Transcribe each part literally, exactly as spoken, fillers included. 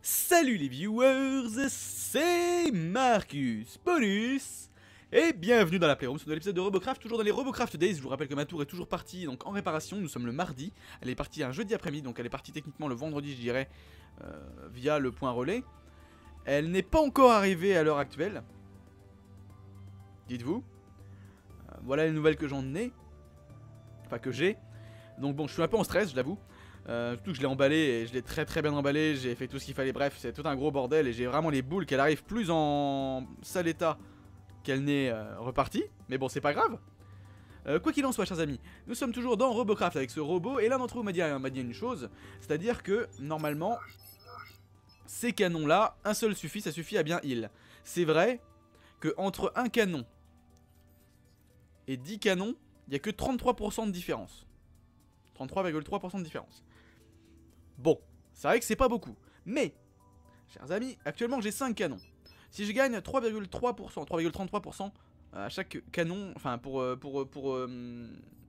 Salut les viewers, c'est Marcus Bonus et bienvenue dans la Playroom sur l'épisode de Robocraft, toujours dans les Robocraft Days. Je vous rappelle que ma tour est toujours partie donc en réparation, nous sommes le mardi, elle est partie un jeudi après-midi, donc elle est partie techniquement le vendredi je dirais, euh, via le point relais. Elle n'est pas encore arrivée à l'heure actuelle, dites-vous. Euh, voilà les nouvelles que j'en ai, enfin que j'ai, donc bon je suis un peu en stress je l'avoue. Euh, surtout que je l'ai emballé et je l'ai très très bien emballé, j'ai fait tout ce qu'il fallait, bref c'est tout un gros bordel et j'ai vraiment les boules qu'elle arrive plus en sale état qu'elle n'est euh, repartie, mais bon c'est pas grave. Euh, quoi qu'il en soit chers amis, nous sommes toujours dans Robocraft avec ce robot et l'un d'entre vous m'a dit, m'a dit une chose, c'est à dire que normalement ces canons là, un seul suffit, ça suffit à bien heal. C'est vrai que entre un canon et dix canons, il n'y a que trente-trois pour cent de différence. trente-trois virgule trois pour cent de différence. Bon, c'est vrai que c'est pas beaucoup. Mais, chers amis, actuellement j'ai cinq canons. Si je gagne trois virgule trois pour cent, trois virgule trente-trois pour cent à chaque canon, enfin pour pour pour pour, euh,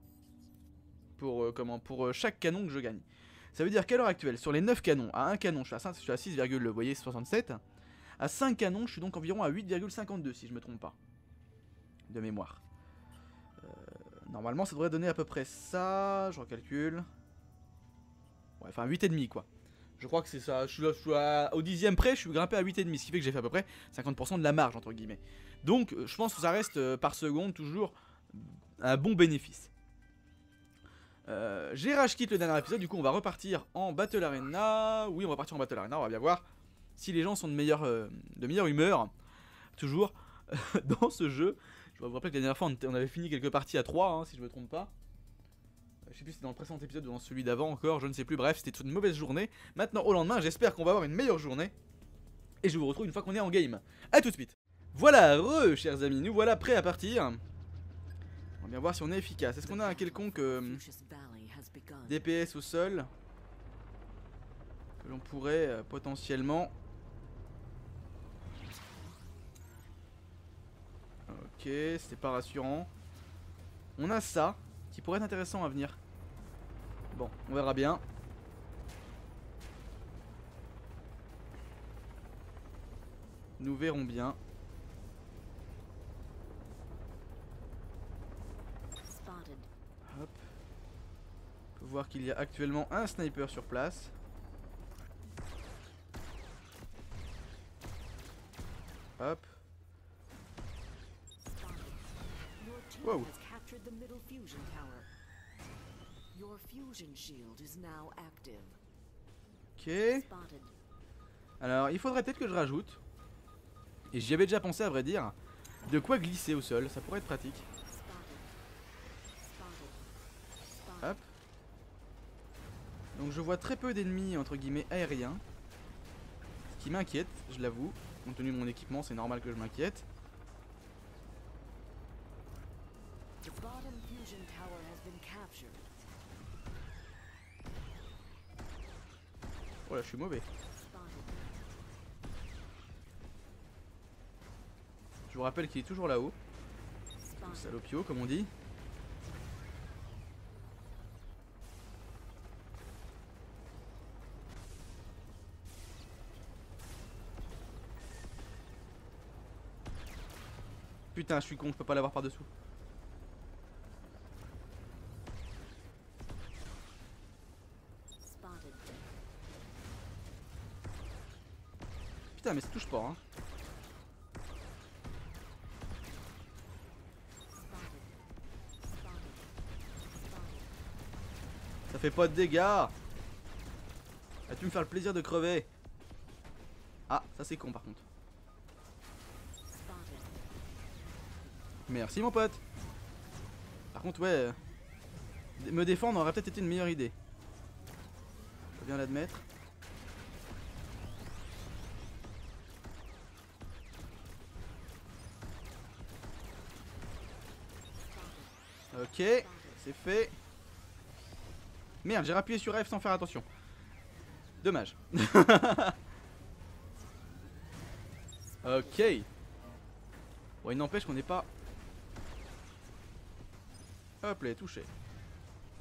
pour, euh, comment, pour chaque canon que je gagne. Ça veut dire qu'à l'heure actuelle, sur les neuf canons, à un canon, je suis à, cinq, je suis à six, vous voyez, soixante-sept. À cinq canons, je suis donc environ à huit virgule cinquante-deux si je me trompe pas. De mémoire. Euh, normalement, ça devrait donner à peu près ça. Je recalcule. Ouais, enfin huit virgule cinq quoi. Je crois que c'est ça. Je suis, là, je suis à, au dixième près, je suis grimpé à huit virgule cinq, ce qui fait que j'ai fait à peu près cinquante pour cent de la marge entre guillemets. Donc je pense que ça reste euh, par seconde toujours un bon bénéfice. Euh, j'ai rage quitté le dernier épisode, du coup on va repartir en Battle Arena. Oui, on va partir en Battle Arena, on va bien voir si les gens sont de meilleure, euh, de meilleure humeur. Toujours dans ce jeu. Je vais vous rappeler que la dernière fois on avait fini quelques parties à trois, hein, si je me trompe pas. Je sais plus si c'est dans le précédent épisode ou dans celui d'avant encore, je ne sais plus, bref, c'était une mauvaise journée. Maintenant, au lendemain, j'espère qu'on va avoir une meilleure journée. Et je vous retrouve une fois qu'on est en game. A tout de suite. Voilà, re, chers amis, nous voilà prêts à partir. On va bien voir si on est efficace. Est-ce qu'on a un quelconque euh, D P S au sol que l'on pourrait euh, potentiellement... Ok, c'était pas rassurant. On a ça, qui pourrait être intéressant à venir. Bon, on verra bien. Nous verrons bien. Hop. On peut voir qu'il y a actuellement un sniper sur place. Hop. Wow. Ok. Alors il faudrait peut-être que je rajoute, et j'y avais déjà pensé à vrai dire, de quoi glisser au sol, ça pourrait être pratique. Hop. Donc je vois très peu d'ennemis entre guillemets aériens, ce qui m'inquiète, je l'avoue. Compte tenu de mon équipement, c'est normal que je m'inquiète. Oh là, je suis mauvais. Je vous rappelle qu'il est toujours là-haut. Salopio, comme on dit. Putain, je suis con, je peux pas l'avoir par-dessous. Putain, mais ça touche pas, hein. Ça fait pas de dégâts. Vas-tu me faire le plaisir de crever? Ah, ça c'est con par contre. Merci mon pote. Par contre ouais, me défendre aurait peut-être été une meilleure idée. Je peux bien l'admettre. Ok, c'est fait. Merde, j'ai rappuyé sur F sans faire attention. Dommage. Ok. Bon, il n'empêche qu'on n'est pas... Hop là, touché.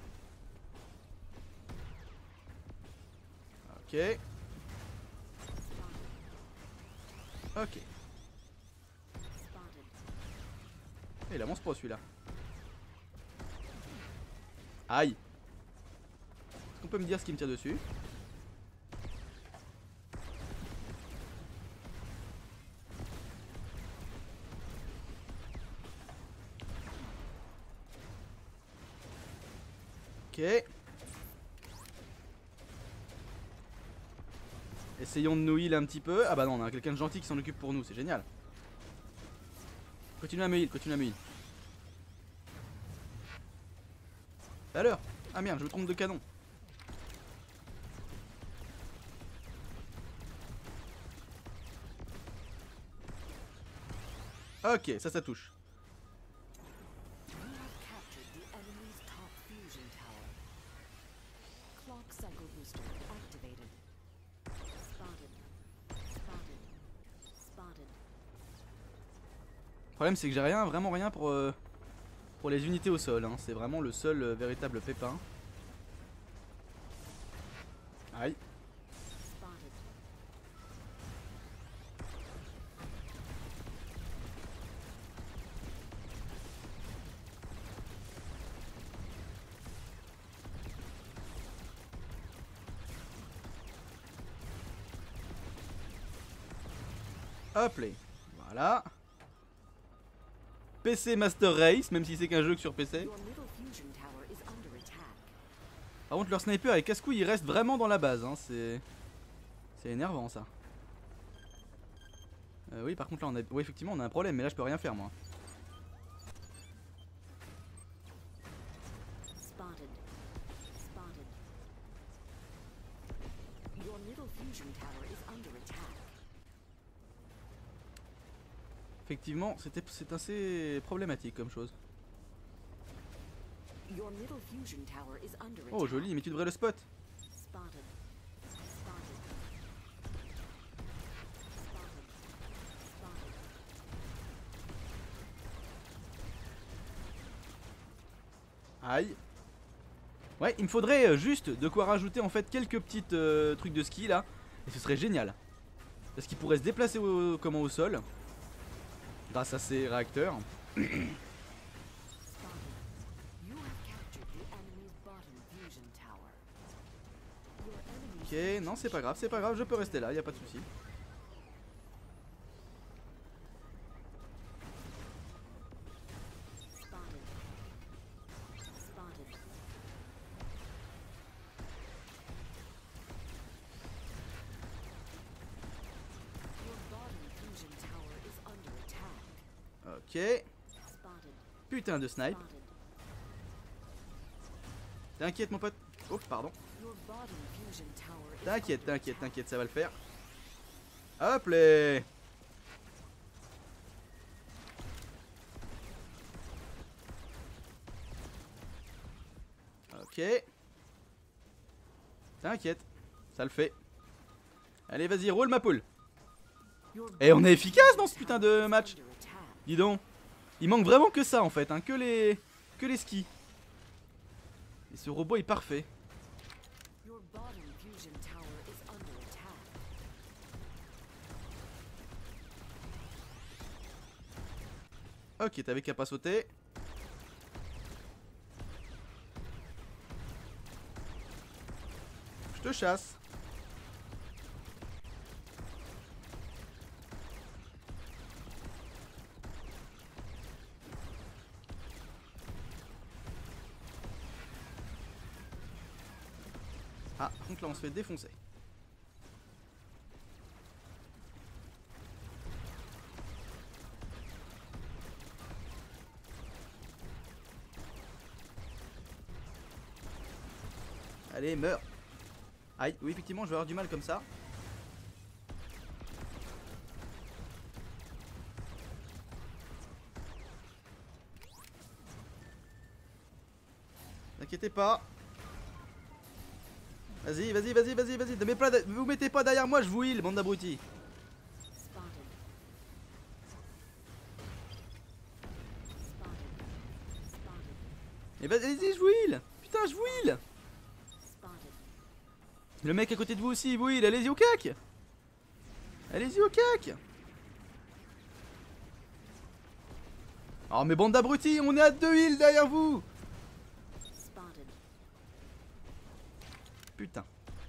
Ok. Ok. Et il avance pas celui-là. Aïe. Est-ce qu'on peut me dire ce qui me tire dessus? Ok. Essayons de nous heal un petit peu. Ah bah non, on a quelqu'un de gentil qui s'en occupe pour nous, c'est génial. Continue à me heal, continue à me heal. Et alors? Ah merde, je me trompe de canon. Ok, ça, ça touche. Le problème c'est que j'ai rien, vraiment rien pour, euh, pour les unités au sol, hein. C'est vraiment le seul euh, véritable pépin. Aïe. Hop là. Voilà. P C Master Race, même si c'est qu'un jeu que sur P C. Par contre leur sniper et casse-couille il reste vraiment dans la base, hein. C'est c'est énervant ça. euh, Oui par contre là on a... Oui effectivement on a un problème, mais là je peux rien faire moi. Effectivement c'était c'est assez problématique comme chose. Oh joli, mais tu devrais le spot. Aïe. Ouais, il me faudrait euh, juste de quoi rajouter en fait quelques petites euh, trucs de ski là. Et ce serait génial. Parce qu'il pourrait se déplacer au, comment, au sol. Grâce à ces réacteurs. Ok, non c'est pas grave, c'est pas grave, je peux rester là, y a pas de souci. Ok. Putain de snipe. T'inquiète mon pote. Oh pardon. T'inquiète, t'inquiète, t'inquiète, ça va le faire. Hop là. Ok. T'inquiète, ça le fait. Allez vas-y, roule ma poule. Et on est efficace dans ce putain de match. Dis donc. Il manque vraiment que ça en fait, hein, que les que les skis. Et ce robot est parfait. Ok, t'avais qu'à pas sauter. Je te chasse. Ah, donc là on se fait défoncer. Allez, meurs. Aïe, oui effectivement je vais avoir du mal comme ça. N'inquiétez pas. Vas-y, vas-y, vas-y, vas-y, vas-y. Ne pas, vous mettez pas derrière moi, je vous heal, bande d'abrutis. Et vas-y, je vous heal. Putain, je vous heal. Le mec à côté de vous aussi, il vous heal. Allez-y au cac. Allez-y au cac. Oh mais bande d'abrutis, on est à deux heals derrière vous. Putain.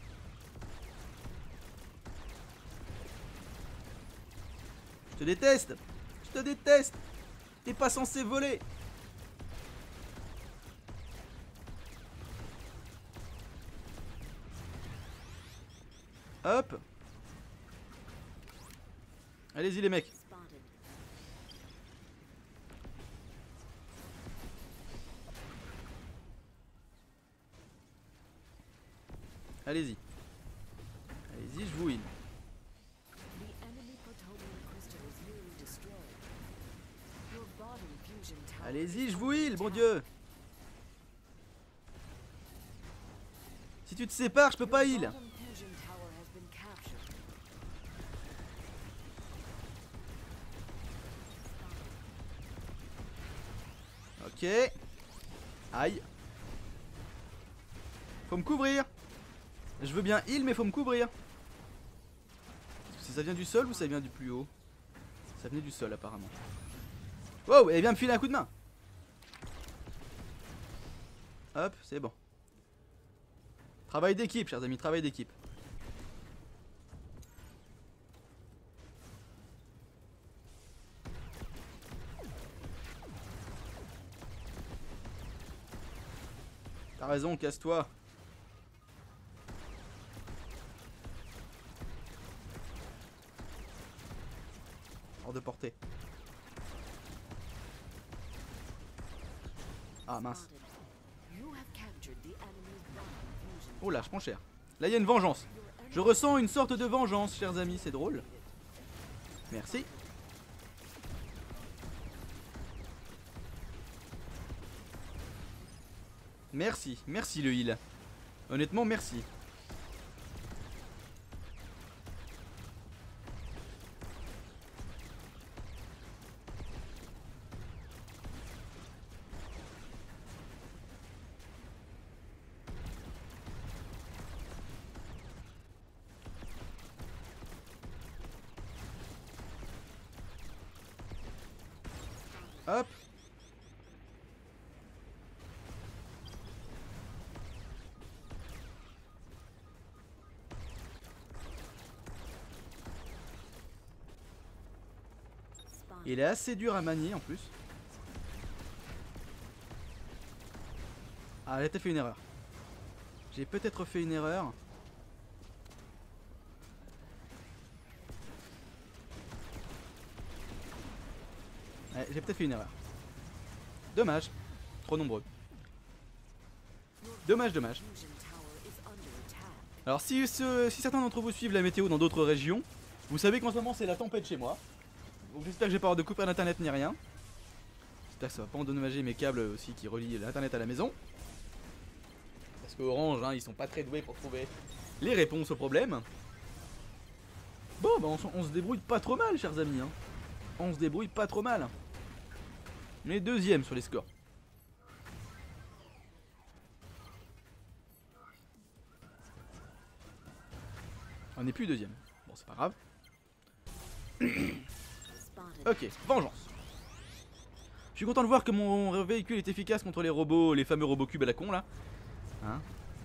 Je te déteste. Je te déteste. T'es pas censé voler. Hop. Allez-y les mecs. Allez-y. Allez-y, je vous heal. Allez-y, je vous heal, bon Dieu. Si tu te sépares, je peux pas heal. Ok. Aïe. Faut me couvrir. Je veux bien heal, mais faut me couvrir. Si ça vient du sol ou ça vient du plus haut? Ça venait du sol apparemment. Wow, elle vient me filer un coup de main. Hop, c'est bon. Travail d'équipe, chers amis, travail d'équipe. T'as raison, casse-toi. Hors de portée. Ah mince. Oh là, je prends cher. Là, il y a une vengeance. Je ressens une sorte de vengeance, chers amis, c'est drôle. Merci. Merci, merci le heal. Honnêtement, merci. Hop. Il est assez dur à manier en plus. Ah, j'ai peut-être fait une erreur. J'ai peut-être fait une erreur. Ouais, j'ai peut-être fait une erreur. Dommage. Trop nombreux. Dommage, dommage. Alors si, ce, si certains d'entre vous suivent la météo dans d'autres régions, vous savez qu'en ce moment c'est la tempête chez moi. Donc j'espère que j'ai pas avoir de coupure d'internet ni rien. J'espère que ça va pas endommager mes câbles aussi qui relient l'internet à la maison. Parce que Orange, hein, ils sont pas très doués pour trouver les réponses aux problèmes. Bon bah on, on se débrouille pas trop mal, chers amis, hein. On se débrouille pas trop mal. On est deuxième sur les scores. On n'est plus deuxième. Bon, c'est pas grave. Ok, vengeance. Je suis content de voir que mon véhicule est efficace contre les robots, les fameux robots cubes à la con là. Hein?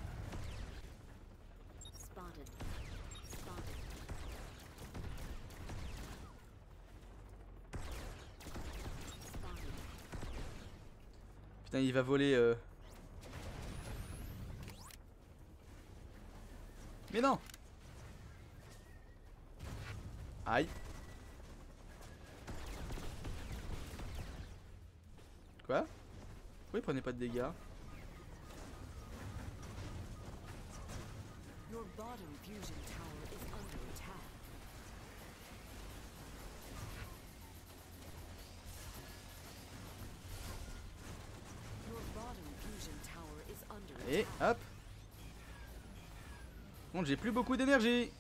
Putain, il va voler. Euh... Mais non! Aïe. Quoi? Pourquoi il prenait pas de dégâts? Et hop. Bon, j'ai plus beaucoup d'énergie.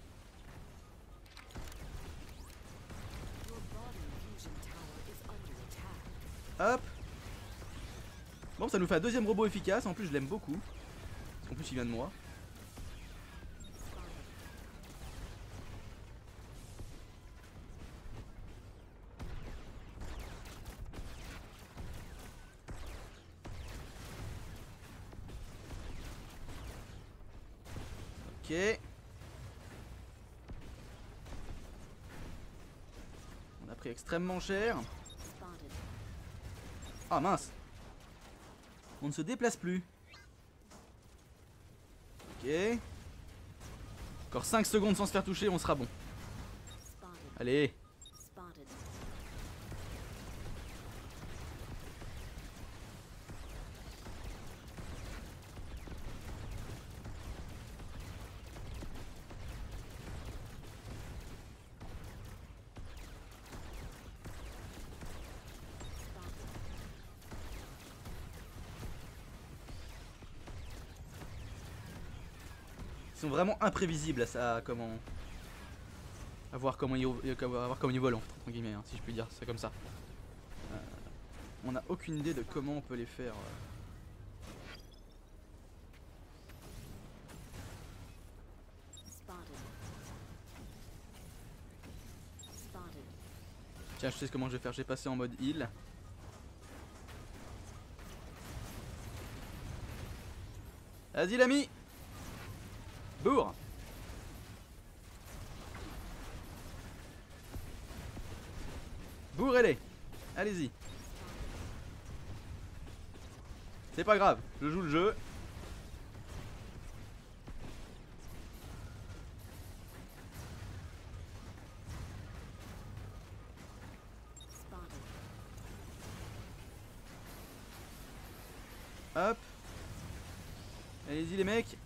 Hop. Bon, ça nous fait un deuxième robot efficace. En plus, je l'aime beaucoup. En plus, il vient de moi. Ok. On a pris extrêmement cher. Ah mince. On ne se déplace plus. Ok. Encore cinq secondes sans se faire toucher, on sera bon. Allez. Ils sont vraiment imprévisibles à ça, comment... À voir comment ils, à voir comment ils volent, entre guillemets, hein, si je puis dire, c'est comme ça. Euh, on n'a aucune idée de comment on peut les faire. Euh... Tiens, je sais comment je vais faire, j'ai passé en mode heal. Vas-y l'ami. Bourre. Bourrez-les. Allez-y. C'est pas grave, je joue le jeu. Hop. Allez-y les mecs.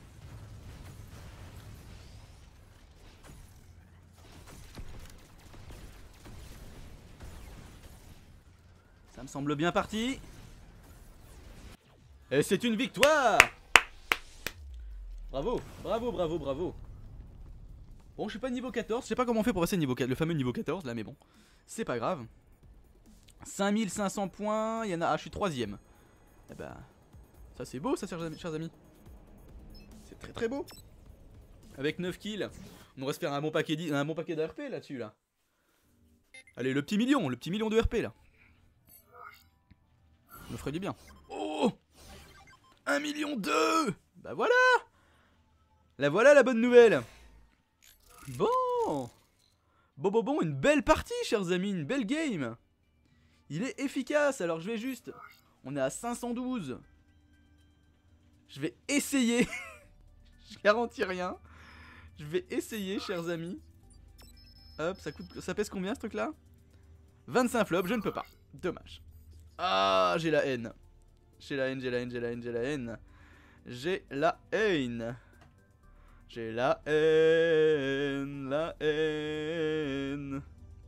Ça me semble bien parti. Et c'est une victoire. Bravo, bravo, bravo, bravo. Bon, je suis pas niveau quatorze. Je sais pas comment on fait pour passer niveau le fameux niveau quatorze là, mais bon. C'est pas grave. cinq mille cinq cents points. Il y en a. Ah, je suis troisième. Eh bah. Ça, c'est beau, ça, chers amis. C'est très très beau. Avec neuf kills. On reste faire un bon paquet, un bon paquet d'A R P là-dessus là. Allez, le petit million. Le petit million de R P là. Me ferait du bien. Oh, un million deux. Bah voilà. La voilà la bonne nouvelle. Bon. Bon bon bon, une belle partie chers amis, une belle game. Il est efficace, alors je vais juste... On est à cinq cent douze. Je vais essayer. Je garantis rien. Je vais essayer chers amis. Hop, ça coûte... Ça pèse combien ce truc là? vingt-cinq flops, je ne peux pas. Dommage. Ah, j'ai la haine. J'ai la haine, j'ai la haine, j'ai la haine, j'ai la haine. J'ai la haine. J'ai la haine, la haine.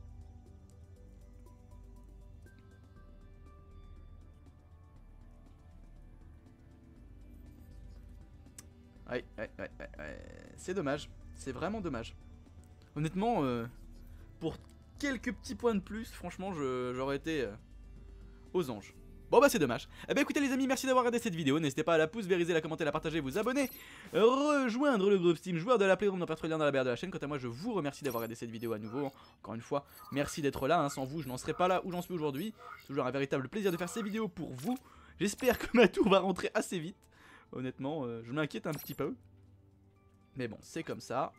Ouais, ouais, ouais, ouais, ouais. C'est dommage. C'est vraiment dommage. Honnêtement, euh, pour quelques petits points de plus, franchement, j'aurais été... Euh, aux anges. Bon bah c'est dommage. Eh bah écoutez les amis, merci d'avoir regardé cette vidéo. N'hésitez pas à la pouce, vériser, la commenter, la partager, vous abonner, rejoindre le groupe Steam joueur de la Playroom dans le lien dans la barre de la chaîne. Quant à moi je vous remercie d'avoir regardé cette vidéo à nouveau. Encore une fois, merci d'être là, hein. Sans vous je n'en serais pas là où j'en suis aujourd'hui. Toujours un véritable plaisir de faire ces vidéos pour vous. J'espère que ma tour va rentrer assez vite. Honnêtement, euh, je m'inquiète un petit peu. Mais bon, c'est comme ça.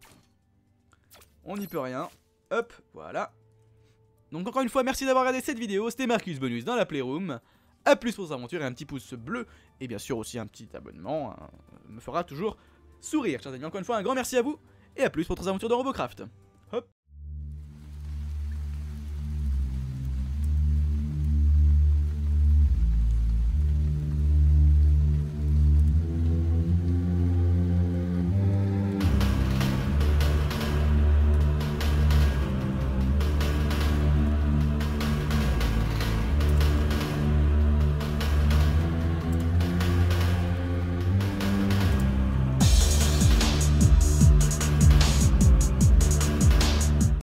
On n'y peut rien. Hop, voilà. Donc encore une fois, merci d'avoir regardé cette vidéo, c'était Marcus Bonus dans la Playroom. A plus pour cette aventure et un petit pouce bleu, et bien sûr aussi un petit abonnement, hein, me fera toujours sourire, chers amis. Encore une fois, un grand merci à vous, et à plus pour d'autres aventures de Robocraft.